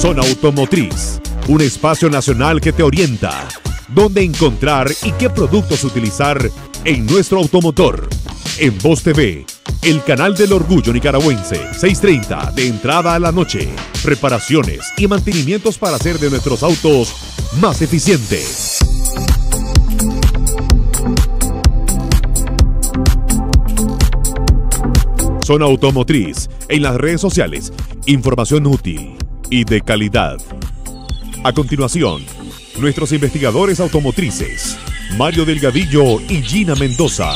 Zona Automotriz, un espacio nacional que te orienta dónde encontrar y qué productos utilizar en nuestro automotor. En Voz TV, el canal del orgullo nicaragüense, 6:30 de entrada a la noche. Reparaciones y mantenimientos para hacer de nuestros autos más eficientes. Zona Automotriz, en las redes sociales, información útil y de calidad. A continuación, nuestros investigadores automotrices, Mario Delgadillo y Gina Mendoza.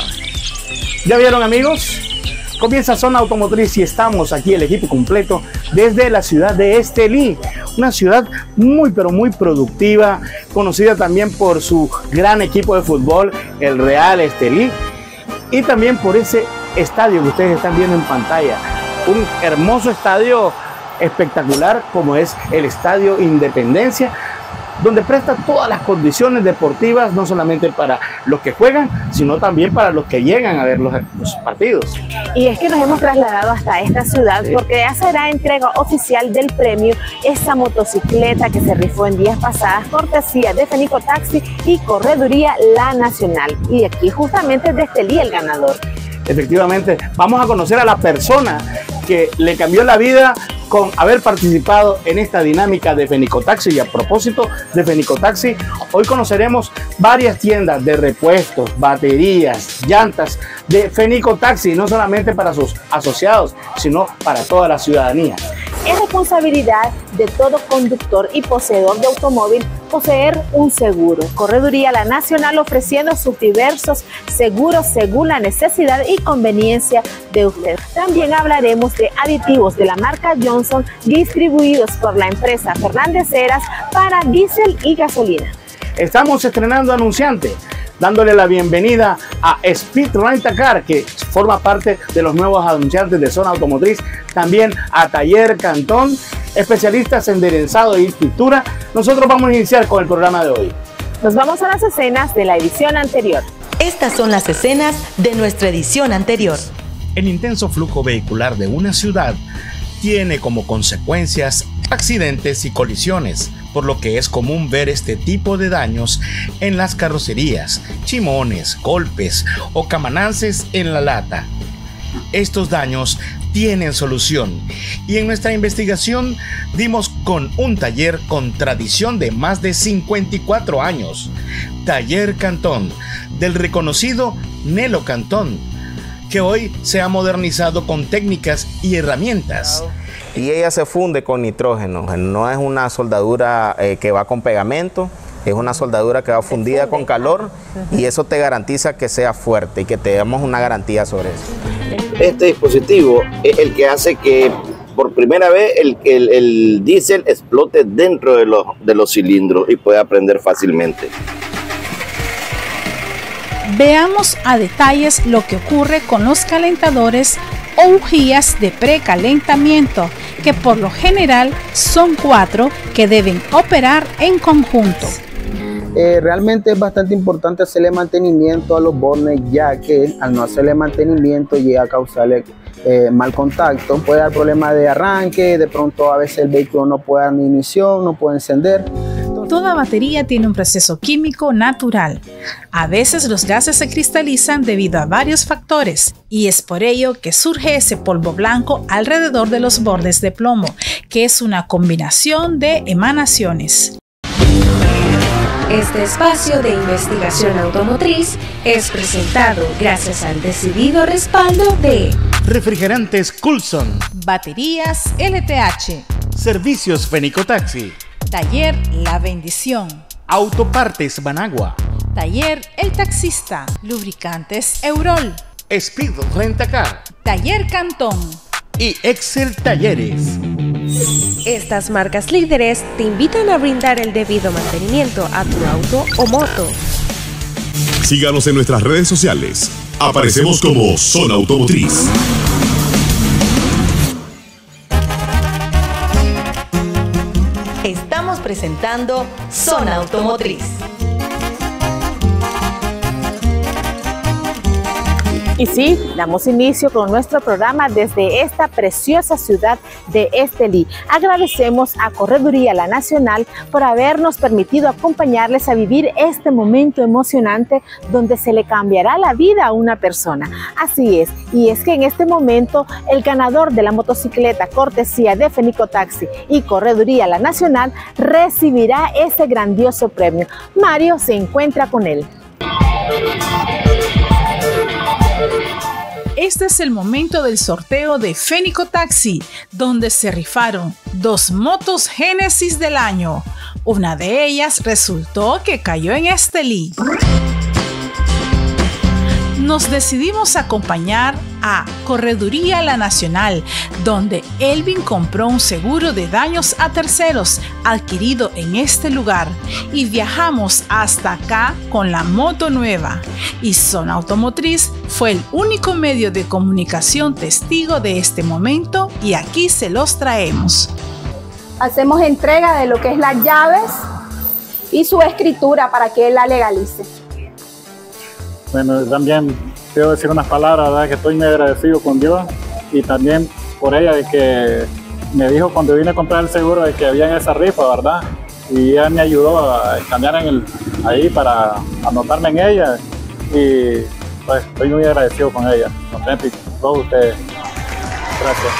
¿Ya vieron, amigos? Comienza Zona Automotriz y estamos aquí el equipo completo desde la ciudad de Estelí, una ciudad muy pero muy productiva, conocida también por su gran equipo de fútbol, el Real Estelí, y también por ese estadio que ustedes están viendo en pantalla, un hermoso estadio espectacular como es el Estadio Independencia, donde presta todas las condiciones deportivas, no solamente para los que juegan, sino también para los que llegan a ver los partidos. Y es que nos hemos trasladado hasta esta ciudad porque ya será entrega oficial del premio, esa motocicleta que se rifó en días pasadas, cortesía de Fenico Taxi y Correduría La Nacional. Y aquí justamente de Estelí el ganador. Efectivamente, vamos a conocer a la persona que le cambió la vida con haber participado en esta dinámica de Fenico Taxi. Y a propósito de Fenico Taxi, hoy conoceremos varias tiendas de repuestos, baterías, llantas de Fenico Taxi, no solamente para sus asociados, sino para toda la ciudadanía. Es responsabilidad de todo conductor y poseedor de automóvil poseer un seguro. Correduría La Nacional ofreciendo sus diversos seguros según la necesidad y conveniencia de usted. También hablaremos de aditivos de la marca Johnson distribuidos por la empresa Fernández Heras para diésel y gasolina. Estamos estrenando anunciante, dándole la bienvenida a Speed Rent-A-Car, que forma parte de los nuevos anunciantes de Zona Automotriz, también a Taller Cantón, especialistas en derenzado y pintura. Nosotros vamos a iniciar con el programa de hoy. Nos vamos a las escenas de la edición anterior. Estas son las escenas de nuestra edición anterior. El intenso flujo vehicular de una ciudad tiene como consecuencias accidentes y colisiones, por lo que es común ver este tipo de daños en las carrocerías, chimones, golpes o camanances en la lata. Estos daños tienen solución y en nuestra investigación dimos con un taller con tradición de más de 54 años, Taller Cantón, del reconocido Nelo Cantón, que hoy se ha modernizado con técnicas y herramientas. Y ella se funde con nitrógeno, no es una soldadura que va con pegamento, es una soldadura que va fundida con calor y eso te garantiza que sea fuerte y que te damos una garantía sobre eso. Este dispositivo es el que hace que por primera vez el diésel explote dentro de los cilindros y pueda prender fácilmente. Veamos a detalles lo que ocurre con los calentadores o bujías de precalentamiento, que por lo general son 4 que deben operar en conjunto. Realmente es bastante importante hacerle mantenimiento a los bornes, ya que al no hacerle mantenimiento llega a causarle mal contacto, puede dar problemas de arranque, de pronto a veces el vehículo no puede dar ni ignición, no puede encender. Toda batería tiene un proceso químico natural. A veces los gases se cristalizan debido a varios factores y es por ello que surge ese polvo blanco alrededor de los bordes de plomo, que es una combinación de emanaciones. Este espacio de investigación automotriz es presentado gracias al decidido respaldo de Refrigerantes Coulson, Baterías LTH, Servicios Fenico Taxi, Taller La Bendición, Autopartes Managua, Taller El Taxista, Lubricantes Eurol, Speed Rent-A-Car, Taller Cantón y Excel Talleres. Estas marcas líderes te invitan a brindar el debido mantenimiento a tu auto o moto. Síganos en nuestras redes sociales. Aparecemos como Zona Automotriz. Estamos presentando Zona Automotriz. Y sí, damos inicio con nuestro programa desde esta preciosa ciudad de Estelí. Agradecemos a Correduría La Nacional por habernos permitido acompañarles a vivir este momento emocionante donde se le cambiará la vida a una persona. Así es, y es que en este momento el ganador de la motocicleta cortesía de Fenico Taxi y Correduría La Nacional recibirá ese grandioso premio. Mario se encuentra con él. Este es el momento del sorteo de Fenico Taxi, donde se rifaron 2 motos Génesis del año. Una de ellas resultó que cayó en Estelí. Nos decidimos a acompañar a Correduría La Nacional, donde Elvin compró un seguro de daños a terceros adquirido en este lugar y viajamos hasta acá con la moto nueva. Y Zona Automotriz fue el único medio de comunicación testigo de este momento y aquí se los traemos. Hacemos entrega de lo que es las llaves y su escritura para que él la legalice. Bueno, también quiero decir unas palabras, ¿verdad? Que estoy muy agradecido con Dios y también por ella, de que me dijo cuando vine a comprar el seguro de que había esa rifa, ¿verdad? Y ella me ayudó a cambiar ahí para anotarme en ella y pues estoy muy agradecido con ella, contento y con todos ustedes. Gracias.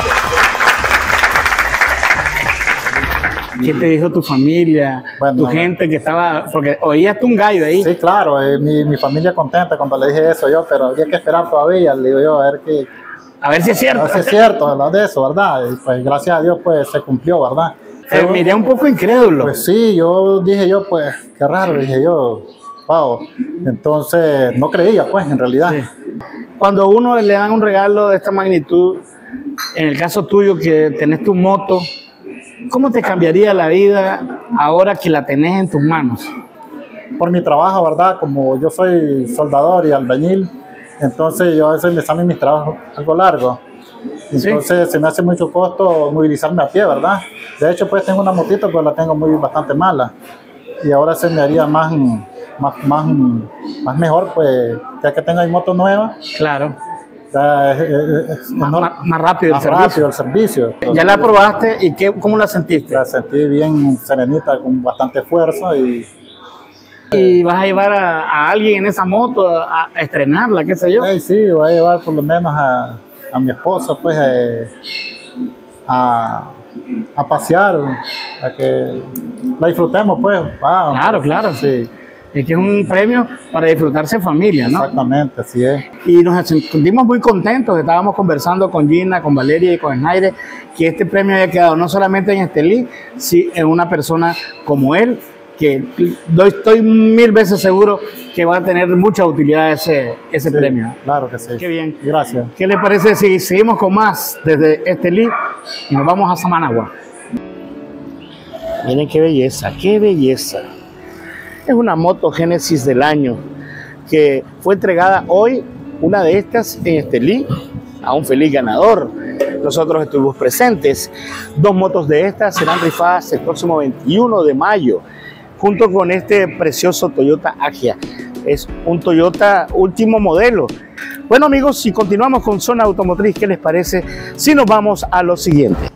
¿Qué te dijo tu familia, tu gente que estaba? Porque oías tú un gallo ahí. Sí, claro, mi familia contenta cuando le dije eso yo, pero había que esperar todavía, le digo yo, a ver si es cierto. A ver si es cierto, hablar de eso, ¿verdad? Y pues gracias a Dios pues se cumplió, ¿verdad? Pero miré un poco incrédulo. Pues sí, dije yo, pues qué raro, dije yo, wow. Entonces no creía pues en realidad. Sí. Cuando a uno le dan un regalo de esta magnitud, en el caso tuyo que tenés tu moto, ¿cómo te cambiaría la vida ahora que la tenés en tus manos? Por mi trabajo, ¿verdad? Como yo soy soldador y albañil, entonces yo a veces me salen mis trabajos algo largos. Entonces se me hace mucho costo movilizarme a pie, ¿verdad? De hecho, pues tengo una motito, pero la tengo bastante mala. Y ahora se me haría más mejor, pues, ya que tengo ahí moto nueva. Claro. Más rápido el servicio. ¿Ya la probaste y cómo la sentiste? La sentí bien serenita, con bastante fuerza. ¿Y vas a llevar a alguien en esa moto a estrenarla, qué sé yo? Sí, voy a llevar por lo menos a mi esposa, pues, a pasear, a que la disfrutemos, pues. Claro. Sí. Es que es un premio para disfrutarse en familia, ¿no? Exactamente, así es. Y nos sentimos muy contentos, estábamos conversando con Gina, con Valeria y con Snaire, que este premio haya quedado no solamente en Estelí, sino en una persona como él, que estoy 1000 veces seguro que va a tener mucha utilidad ese premio. Claro que sí. Qué bien. Gracias. ¿Qué le parece si seguimos con más desde Estelí y nos vamos a Samanagua? Miren qué belleza, qué belleza. Es una moto Génesis del año que fue entregada hoy, una de estas en Estelí, a un feliz ganador. Nosotros estuvimos presentes. 2 motos de estas serán rifadas el próximo 21 de mayo, junto con este precioso Toyota Agya. Es un Toyota último modelo. Bueno amigos, si continuamos con Zona Automotriz, ¿qué les parece si nos vamos a lo siguiente?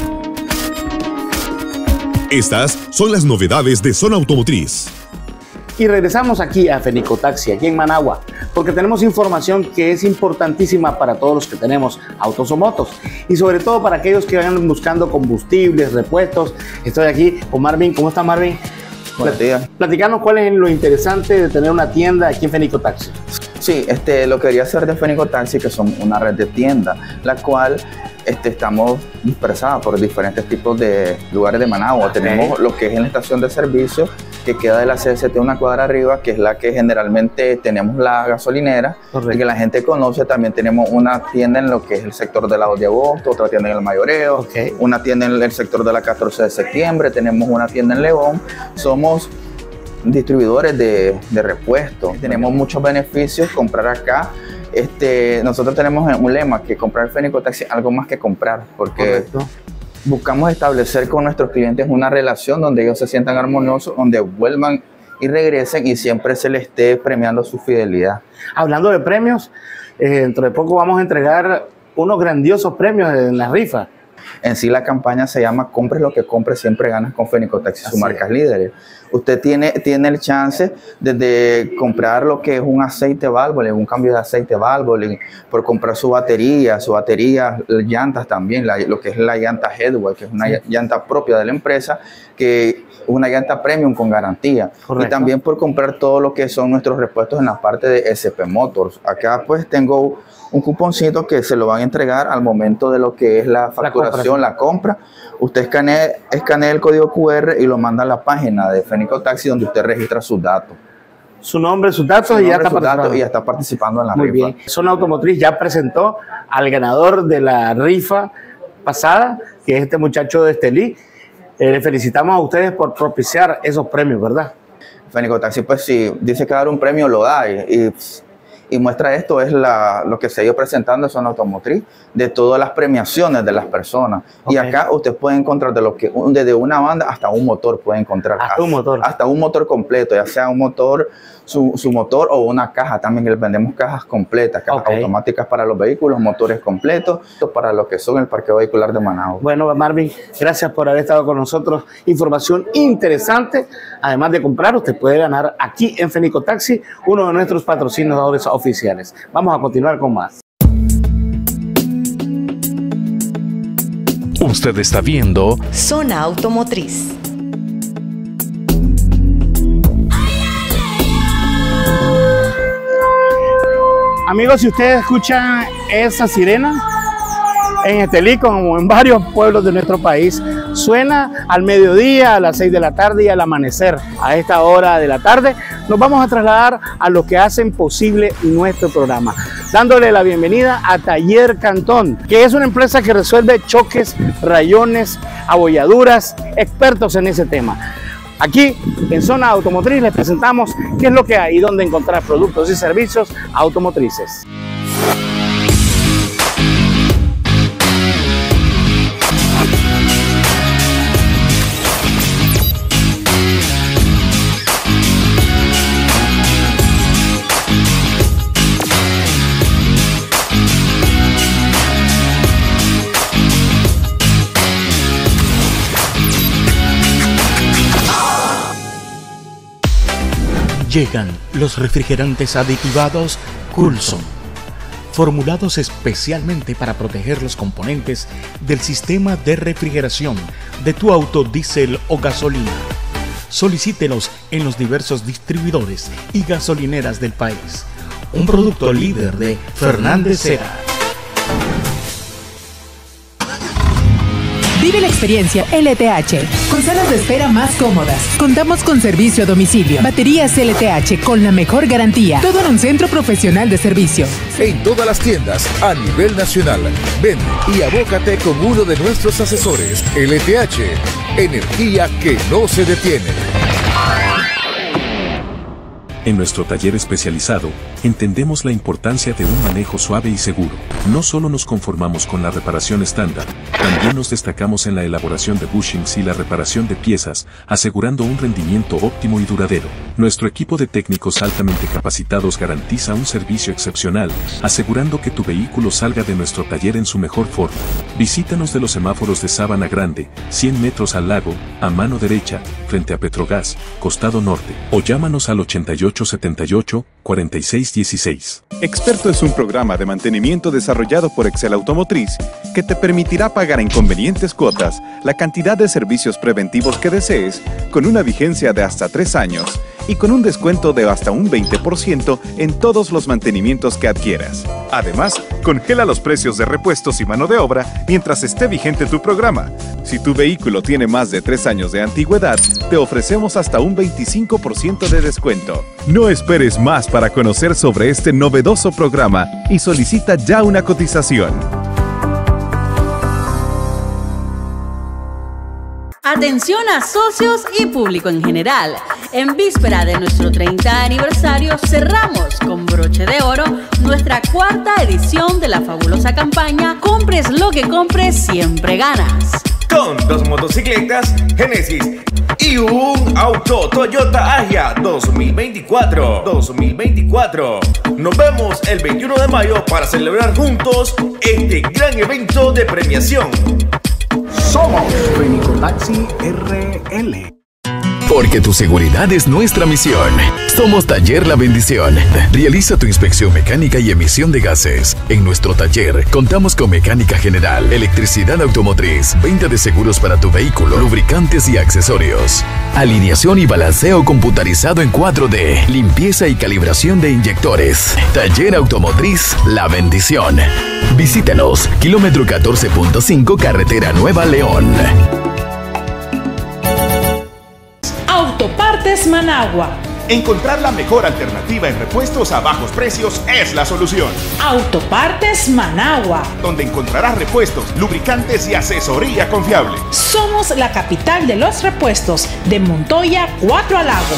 Estas son las novedades de Zona Automotriz. Y regresamos aquí a Fenico Taxi, aquí en Managua, porque tenemos información que es importantísima para todos los que tenemos autos o motos, y sobre todo para aquellos que vayan buscando combustibles, repuestos. Estoy aquí con Marvin. ¿Cómo está Marvin? Buenos días. Platicanos cuál es lo interesante de tener una tienda aquí en Fenico Taxi. Sí, lo que quería hacer de Fenico Taxi, que son una red de tiendas, la cual estamos dispersados por diferentes tipos de lugares de Managua. Okay. Tenemos lo que es en la estación de servicio, que queda de la CST una cuadra arriba, que es la que generalmente tenemos la gasolinera. Correcto. Y que la gente conoce. También tenemos una tienda en lo que es el sector de la 2 de agosto, otra tienda en el Mayoreo, okay, una tienda en el sector de la 14 de septiembre, tenemos una tienda en León. Somos distribuidores de repuestos, tenemos muchos beneficios. Comprar acá, nosotros tenemos un lema, que comprar Fenico Taxi es algo más que comprar, porque correcto, buscamos establecer con nuestros clientes una relación donde ellos se sientan armoniosos, donde vuelvan y regresen y siempre se les esté premiando su fidelidad. Hablando de premios, dentro de poco vamos a entregar unos grandiosos premios en la rifa. En sí la campaña se llama Compres lo que compres, siempre ganas con Fenicotaxi, sus marcas líderes. Usted tiene el chance de comprar lo que es un aceite Valvoline, un cambio de aceite Valvoline, por comprar su batería, llantas también, lo que es la llanta Headway, que es una llanta propia de la empresa, que es una llanta premium con garantía. Correcto. Y también por comprar todo lo que son nuestros repuestos en la parte de SP Motors. Acá pues tengo un cuponcito que se lo van a entregar al momento de lo que es la facturación, la compra. Usted escanea el código QR y lo manda a la página de Fenicotaxi donde usted registra sus datos. Su nombre, sus datos y ya está participando en la rifa. Muy bien. Zona Automotriz ya presentó al ganador de la rifa pasada, que es este muchacho de Estelí. Le felicitamos a ustedes por propiciar esos premios, ¿verdad? Fenicotaxi, pues sí, dice que dar un premio lo da y muestra esto es lo que se ha ido presentando en Zona Automotriz, de todas las premiaciones de las personas. Okay. Y acá usted puede encontrar desde una banda hasta un motor, puede encontrar. Hasta un motor completo, ya sea un motor, su motor o una caja. También le vendemos cajas completas, cajas automáticas para los vehículos, motores completos, para lo que son el parqueo vehicular de Managua. Bueno, Marvin, gracias por haber estado con nosotros. Información interesante. Además de comprar, usted puede ganar aquí en Fenicotaxi, uno de nuestros patrocinadores oficiales. Vamos a continuar con más. Usted está viendo Zona Automotriz. Amigos, si ustedes escuchan esa sirena en Estelí, como en varios pueblos de nuestro país, suena al mediodía, a las 6 de la tarde y al amanecer. A esta hora de la tarde nos vamos a trasladar a los que hacen posible nuestro programa, dándole la bienvenida a Taller Cantón, que es una empresa que resuelve choques, rayones, abolladuras, expertos en ese tema. Aquí en Zona Automotriz les presentamos qué es lo que hay y dónde encontrar productos y servicios automotrices. Llegan los refrigerantes aditivados Coulson, formulados especialmente para proteger los componentes del sistema de refrigeración de tu auto diésel o gasolina. Solicítelos en los diversos distribuidores y gasolineras del país. Un producto líder de Fernández Cera. Vive la experiencia LTH, con salas de espera más cómodas. Contamos con servicio a domicilio. Baterías LTH con la mejor garantía. Todo en un centro profesional de servicio. En todas las tiendas a nivel nacional. Ven y abócate con uno de nuestros asesores. LTH, energía que no se detiene. En nuestro taller especializado, entendemos la importancia de un manejo suave y seguro. No solo nos conformamos con la reparación estándar, también nos destacamos en la elaboración de bushings y la reparación de piezas, asegurando un rendimiento óptimo y duradero. Nuestro equipo de técnicos altamente capacitados garantiza un servicio excepcional, asegurando que tu vehículo salga de nuestro taller en su mejor forma. Visítanos de los semáforos de Sabana Grande, 100 metros al lago, a mano derecha, frente a Petrogas, costado norte, o llámanos al 8878-4616. Experto es un programa de mantenimiento desarrollado por Excel Automotriz que te permitirá pagar en convenientes cuotas la cantidad de servicios preventivos que desees con una vigencia de hasta 3 años y con un descuento de hasta un 20% en todos los mantenimientos que adquieras. Además, congela los precios de repuestos y mano de obra mientras esté vigente tu programa. Si tu vehículo tiene más de 3 años de antigüedad, te ofrecemos hasta un 25% de descuento. No esperes más para conocer sobre este novedoso programa y solicita ya una cotización. Atención a socios y público en general. En víspera de nuestro 30 aniversario cerramos con broche de oro nuestra 4ª edición de la fabulosa campaña Compres lo que compres, siempre ganas. con 2 motocicletas Genesis y un auto Toyota Agya 2024. Nos vemos el 21 de mayo para celebrar juntos este gran evento de premiación. Somos Fenicotaxi RL. Porque tu seguridad es nuestra misión. Somos Taller La Bendición. Realiza tu inspección mecánica y emisión de gases. En nuestro taller contamos con mecánica general, electricidad automotriz, venta de seguros para tu vehículo, lubricantes y accesorios, alineación y balanceo computarizado en 4D, limpieza y calibración de inyectores. Taller Automotriz La Bendición. Visítanos, kilómetro 14.5, Carretera Nueva León. Autopartes Managua. Encontrar la mejor alternativa en repuestos a bajos precios es la solución. Autopartes Managua. Donde encontrarás repuestos, lubricantes y asesoría confiable. Somos la capital de los repuestos de Montoya, 4 al Lago.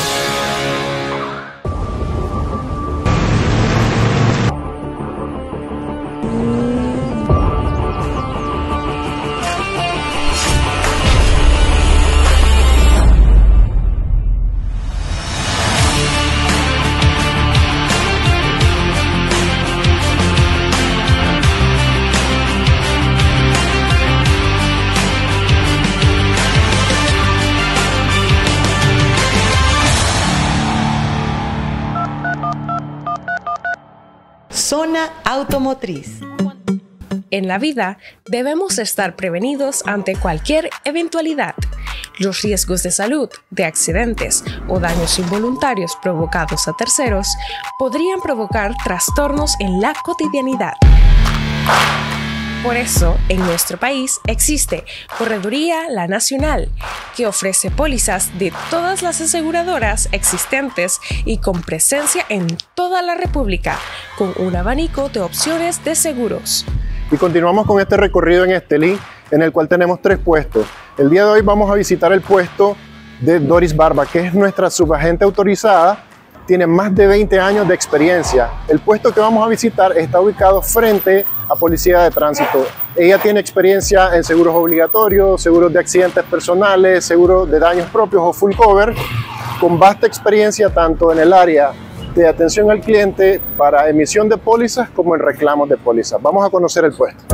Zona Automotriz. En la vida debemos estar prevenidos ante cualquier eventualidad. Los riesgos de salud, de accidentes o daños involuntarios provocados a terceros podrían provocar trastornos en la cotidianidad. Por eso, en nuestro país existe Correduría La Nacional, que ofrece pólizas de todas las aseguradoras existentes y con presencia en toda la República, con un abanico de opciones de seguros. Y continuamos con este recorrido en Estelí, en el cual tenemos 3 puestos. El día de hoy vamos a visitar el puesto de Doris Barba, que es nuestra subagente autorizada. Tiene más de 20 años de experiencia. El puesto que vamos a visitar está ubicado frente a Policía de Tránsito. Ella tiene experiencia en seguros obligatorios, seguros de accidentes personales, seguros de daños propios o full cover, con vasta experiencia tanto en el área de atención al cliente para emisión de pólizas como en reclamos de pólizas. Vamos a conocer el puesto.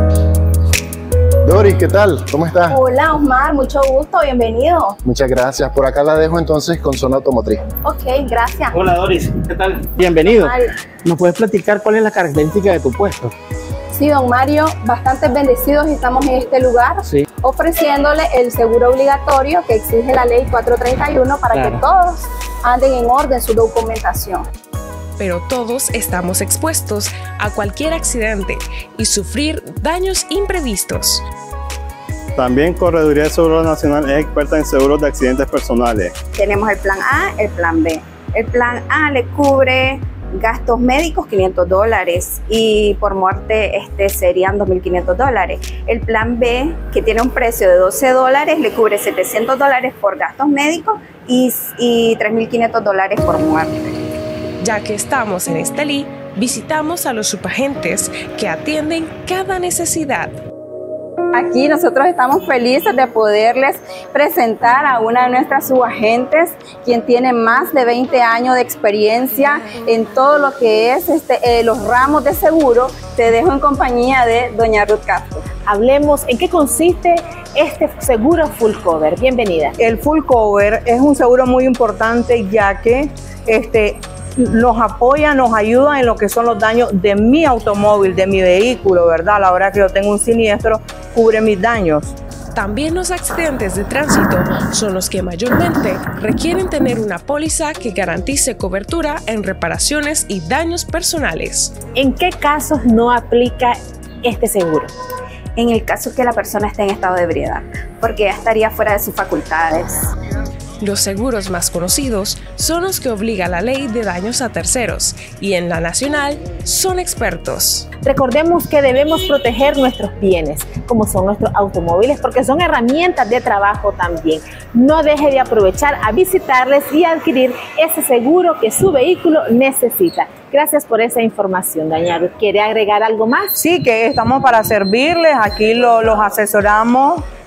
Doris, ¿qué tal? ¿Cómo estás? Hola Osmar, mucho gusto, bienvenido. Muchas gracias. Por acá la dejo entonces con Zona Automotriz. Ok, gracias. Hola Doris, ¿qué tal? Bienvenido. ¿Nos puedes platicar cuál es la característica de tu puesto? Sí, don Mario, bastante bendecidos estamos en este lugar, ofreciéndole el seguro obligatorio que exige la ley 431 para que todos anden en orden su documentación. Pero todos estamos expuestos a cualquier accidente y sufrir daños imprevistos. También Correduría de Seguro Nacional es experta en seguros de accidentes personales. Tenemos el plan A, el plan B. El plan A le cubre gastos médicos $500 y por muerte serían $2.500. El plan B, que tiene un precio de $12, le cubre $700 por gastos médicos y $3.500 por muerte. Ya que estamos en Estelí, visitamos a los subagentes que atienden cada necesidad. Aquí nosotros estamos felices de poderles presentar a una de nuestras subagentes, quien tiene más de 20 años de experiencia en todo lo que es los ramos de seguro. Te dejo en compañía de doña Ruth Castro. Hablemos en qué consiste este seguro full cover. Bienvenida. El full cover es un seguro muy importante, ya que nos apoya, nos ayuda en lo que son los daños de mi automóvil, de mi vehículo, ¿verdad? A la hora que yo tengo un siniestro, cubre mis daños. También los accidentes de tránsito son los que mayormente requieren tener una póliza que garantice cobertura en reparaciones y daños personales. ¿En qué casos no aplica este seguro? En el caso que la persona esté en estado de ebriedad, porque ya estaría fuera de sus facultades. Los seguros más conocidos son los que obliga la ley de daños a terceros y en la nacional son expertos. Recordemos que debemos proteger nuestros bienes, como son nuestros automóviles, porque son herramientas de trabajo también. No deje de aprovechar a visitarles y adquirir ese seguro que su vehículo necesita. Gracias por esa información, doña Ruth. ¿Quiere agregar algo más? Sí, que estamos para servirles. Aquí los asesoramos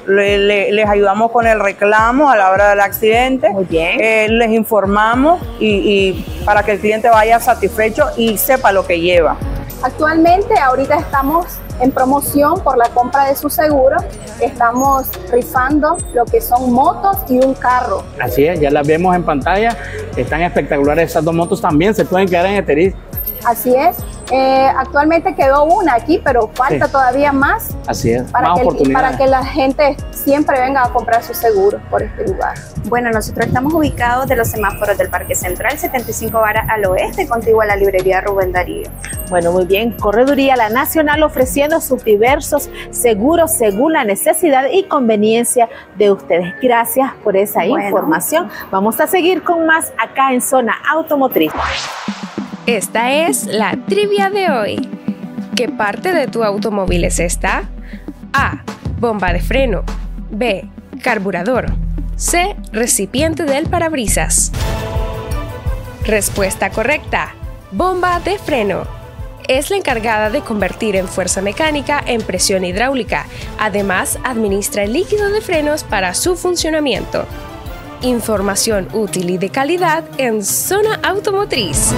les ayudamos con el reclamo a la hora del accidente. Muy bien. Les informamos y para que el cliente vaya satisfecho y sepa lo que lleva. Actualmente, ahorita estamos en promoción por la compra de su seguro. Estamos rifando lo que son motos y un carro. Así es, ya las vemos en pantalla. Están espectaculares esas dos motos, también se pueden quedar en Eteris. Así es. Actualmente quedó una aquí, pero falta todavía más. Así es, para que la gente siempre venga a comprar sus seguros por este lugar. Bueno, nosotros estamos ubicados de los semáforos del Parque Central, 75 varas al oeste, contiguo a la librería Rubén Darío. Bueno, muy bien. Correduría La Nacional ofreciendo sus diversos seguros según la necesidad y conveniencia de ustedes. Gracias por esa información. Vamos a seguir con más acá en Zona Automotriz. Esta es la trivia de hoy. ¿Qué parte de tu automóvil es esta? A. Bomba de freno. B. Carburador. C. Recipiente del parabrisas. Respuesta correcta. Bomba de freno. Es la encargada de convertir en fuerza mecánica en presión hidráulica. Además, administra el líquido de frenos para su funcionamiento. Información útil y de calidad en Zona Automotriz.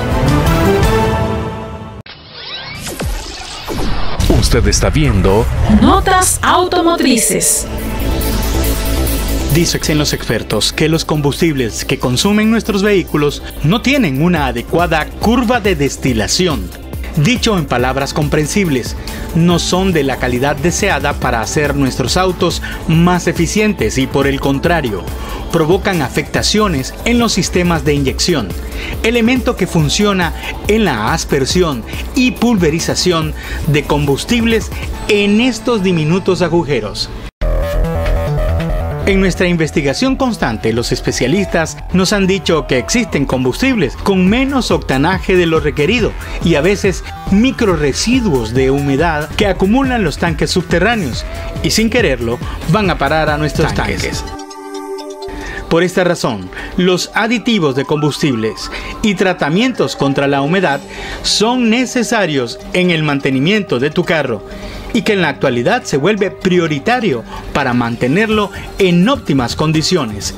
Usted está viendo Notas Automotrices. Dicen los expertos que los combustibles que consumen nuestros vehículos no tienen una adecuada curva de destilación. Dicho en palabras comprensibles, no son de la calidad deseada para hacer nuestros autos más eficientes y por el contrario, provocan afectaciones en los sistemas de inyección, elemento que funciona en la aspersión y pulverización de combustibles en estos diminutos agujeros. En nuestra investigación constante, los especialistas nos han dicho que existen combustibles con menos octanaje de lo requerido y a veces microresiduos de humedad que acumulan los tanques subterráneos y sin quererlo van a parar a nuestros tanques. Por esta razón, los aditivos de combustibles y tratamientos contra la humedad son necesarios en el mantenimiento de tu carro y que en la actualidad se vuelve prioritario para mantenerlo en óptimas condiciones.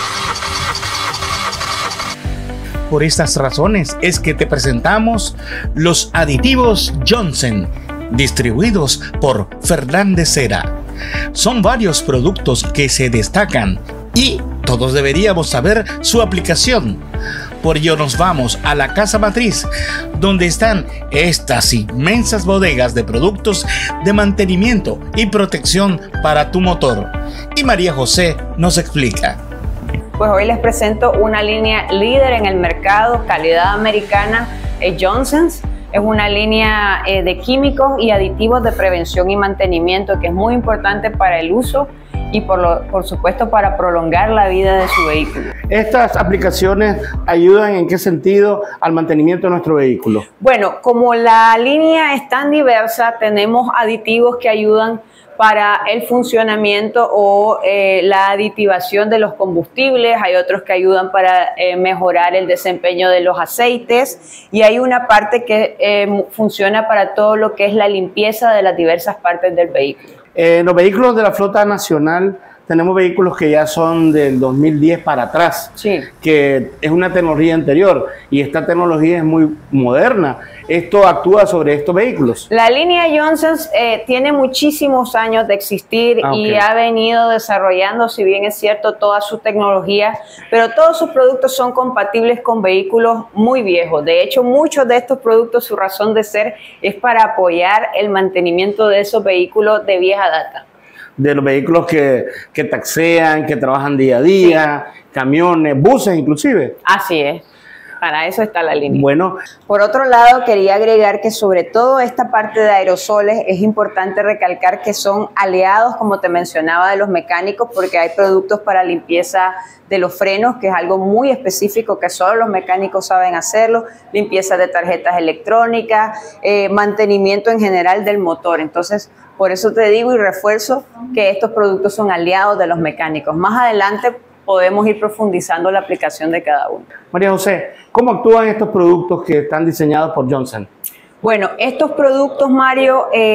Por estas razones es que te presentamos los aditivos Johnson, distribuidos por Fernández Cera. Son varios productos que se destacan y todos deberíamos saber su aplicación. Por ello nos vamos a la casa matriz, donde están estas inmensas bodegas de productos de mantenimiento y protección para tu motor. Y María José nos explica. Pues hoy les presento una línea líder en el mercado, calidad americana, Johnson's. Es una línea de químicos y aditivos de prevención y mantenimiento que es muy importante para el uso y por supuesto para prolongar la vida de su vehículo. ¿Estas aplicaciones ayudan en qué sentido al mantenimiento de nuestro vehículo? Bueno, como la línea es tan diversa, tenemos aditivos que ayudan para el funcionamiento o la aditivación de los combustibles, hay otros que ayudan para mejorar el desempeño de los aceites y hay una parte que funciona para todo lo que es la limpieza de las diversas partes del vehículo. Los vehículos de la flota nacional, tenemos vehículos que ya son del 2010 para atrás, sí, que es una tecnología anterior y esta tecnología es muy moderna. ¿Esto actúa sobre estos vehículos? La línea Johnson's tiene muchísimos años de existir y ha venido desarrollando, si bien es cierto, toda su tecnología, pero todos sus productos son compatibles con vehículos muy viejos. De hecho, muchos de estos productos, su razón de ser es para apoyar el mantenimiento de esos vehículos de vieja data. De los vehículos que taxean, que trabajan día a día, sí, camiones, buses inclusive. Así es. Para eso está la línea. Bueno. Por otro lado, quería agregar que sobre todo esta parte de aerosoles es importante recalcar que son aliados, como te mencionaba, de los mecánicos, porque hay productos para limpieza de los frenos, que es algo muy específico que solo los mecánicos saben hacerlo, limpieza de tarjetas electrónicas, mantenimiento en general del motor. Entonces, por eso te digo y refuerzo que estos productos son aliados de los mecánicos. Más adelante podemos ir profundizando la aplicación de cada uno. María José, ¿cómo actúan estos productos que están diseñados por Johnson? Bueno, estos productos, Mario,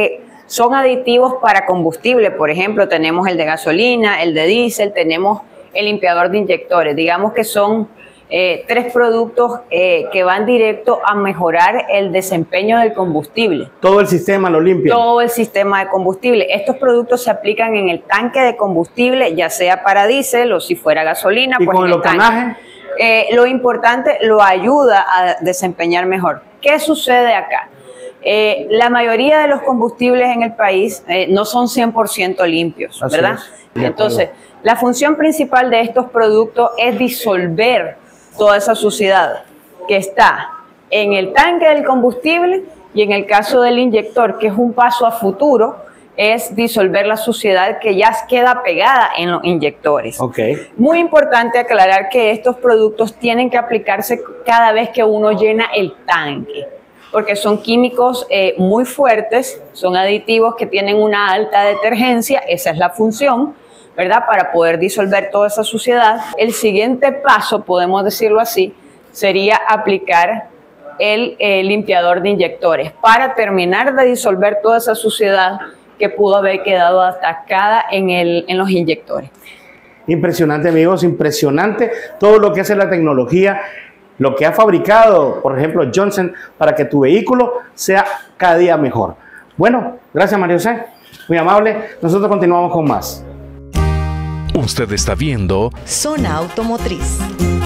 son aditivos para combustible. Por ejemplo, tenemos el de gasolina, el de diésel, tenemos el limpiador de inyectores. Digamos que son 3 productos que van directo a mejorar el desempeño del combustible. Todo el sistema lo limpia. Todo el sistema de combustible. Estos productos se aplican en el tanque de combustible, ya sea para diésel o si fuera gasolina. ¿Y pues con el octanaje? Lo importante, lo ayuda a desempeñar mejor. ¿Qué sucede acá? La mayoría de los combustibles en el país no son 100% limpios, ¿verdad? Entonces, la función principal de estos productos es disolver toda esa suciedad que está en el tanque del combustible, y en el caso del inyector, que es un paso a futuro, es disolver la suciedad que ya queda pegada en los inyectores. Muy importante aclarar que estos productos tienen que aplicarse cada vez que uno llena el tanque, porque son químicos muy fuertes, son aditivos que tienen una alta detergencia, esa es la función, ¿verdad? Para poder disolver toda esa suciedad. El siguiente paso, podemos decirlo así, sería aplicar el limpiador de inyectores para terminar de disolver toda esa suciedad que pudo haber quedado atascada en los inyectores. Impresionante, amigos, impresionante todo lo que hace la tecnología, lo que ha fabricado, por ejemplo, Johnson, para que tu vehículo sea cada día mejor. Bueno, gracias, María José, muy amable. Nosotros continuamos con más. Usted está viendo Zona Automotriz.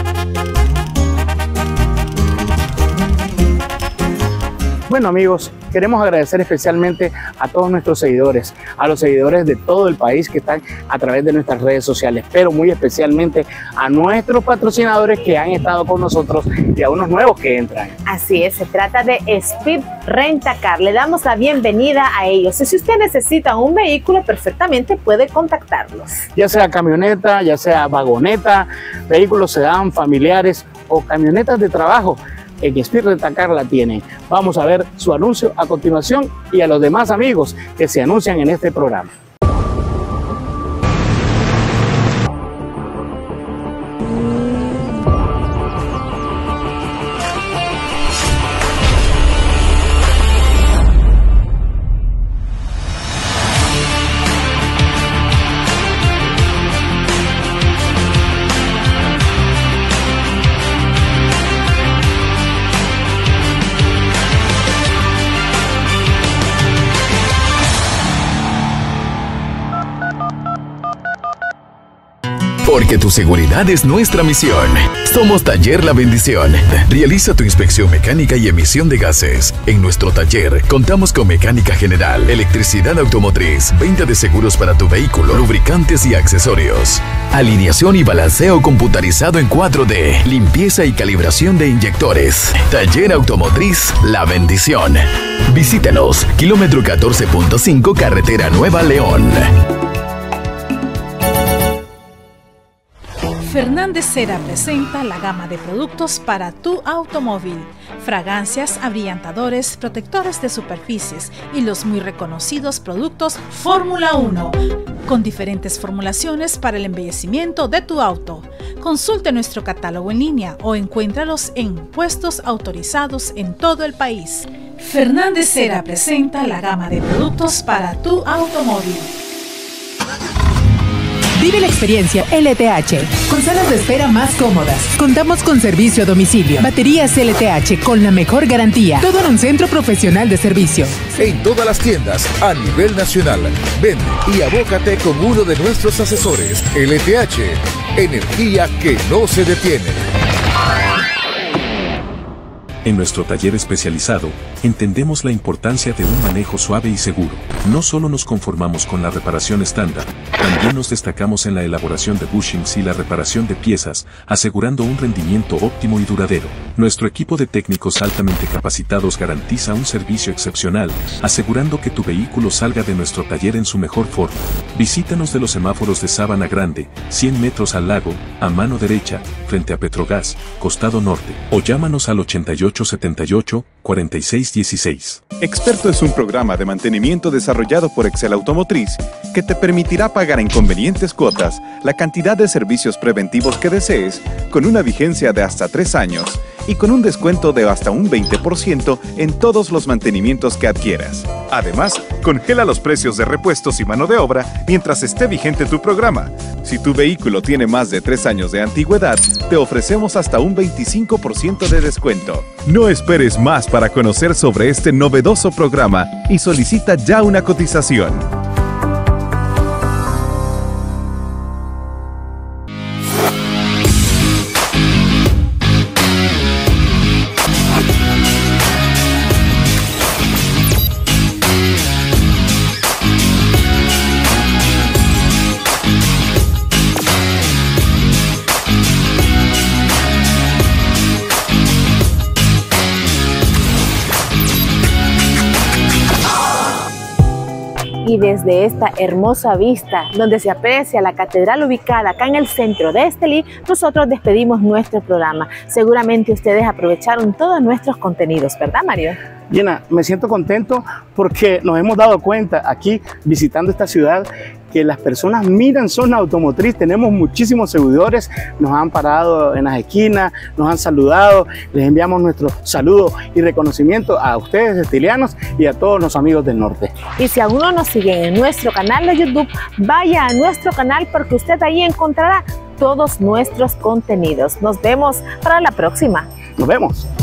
Bueno, amigos, queremos agradecer especialmente a todos nuestros seguidores, a los seguidores de todo el país que están a través de nuestras redes sociales, pero muy especialmente a nuestros patrocinadores que han estado con nosotros y a unos nuevos que entran. Así es, se trata de Speed Rent-A-Car. Le damos la bienvenida a ellos. Y si usted necesita un vehículo, perfectamente puede contactarlos. Ya sea camioneta, ya sea vagoneta, vehículos sedán, familiares o camionetas de trabajo. En Speed Rent-A-Car la tienen. Vamos a ver su anuncio a continuación y a los demás amigos que se anuncian en este programa. Porque tu seguridad es nuestra misión. Somos Taller La Bendición. Realiza tu inspección mecánica y emisión de gases. En nuestro taller contamos con mecánica general, electricidad automotriz, venta de seguros para tu vehículo, lubricantes y accesorios, alineación y balanceo computarizado en 4D, limpieza y calibración de inyectores. Taller Automotriz La Bendición. Visítanos, kilómetro 14.5, Carretera Nueva León. Fernández Cera presenta la gama de productos para tu automóvil. Fragancias, abrillantadores, protectores de superficies y los muy reconocidos productos Fórmula 1, con diferentes formulaciones para el embellecimiento de tu auto. Consulte nuestro catálogo en línea o encuéntralos en puestos autorizados en todo el país. Fernández Cera presenta la gama de productos para tu automóvil. Vive la experiencia LTH, con salas de espera más cómodas. Contamos con servicio a domicilio. Baterías LTH con la mejor garantía. Todo en un centro profesional de servicio. En todas las tiendas a nivel nacional. Ven y abócate con uno de nuestros asesores. LTH, energía que no se detiene. En nuestro taller especializado, entendemos la importancia de un manejo suave y seguro. No solo nos conformamos con la reparación estándar, también nos destacamos en la elaboración de bushings y la reparación de piezas, asegurando un rendimiento óptimo y duradero. Nuestro equipo de técnicos altamente capacitados garantiza un servicio excepcional, asegurando que tu vehículo salga de nuestro taller en su mejor forma. Visítanos de los semáforos de Sabana Grande, 100 metros al lago, a mano derecha, frente a Petrogas, costado norte, o llámanos al 8878 4616. Experto es un programa de mantenimiento desarrollado por Excel Automotriz que te permitirá pagar en convenientes cuotas la cantidad de servicios preventivos que desees con una vigencia de hasta 3 años y con un descuento de hasta un 20% en todos los mantenimientos que adquieras. Además, congela los precios de repuestos y mano de obra mientras esté vigente tu programa. Si tu vehículo tiene más de 3 años de antigüedad, te ofrecemos hasta un 25% de descuento. No esperes más para conocer sobre este novedoso programa y solicita ya una cotización. Y desde esta hermosa vista, donde se aprecia la catedral ubicada acá en el centro de Estelí, nosotros despedimos nuestro programa. Seguramente ustedes aprovecharon todos nuestros contenidos, ¿verdad, Mario? Gina, me siento contento porque nos hemos dado cuenta aquí, visitando esta ciudad, que las personas miran Zona Automotriz. Tenemos muchísimos seguidores, nos han parado en las esquinas, nos han saludado. Les enviamos nuestro saludo y reconocimiento a ustedes, estilianos, y a todos los amigos del norte. Y si aún no nos siguen en nuestro canal de YouTube, vaya a nuestro canal porque usted ahí encontrará todos nuestros contenidos. Nos vemos para la próxima. Nos vemos.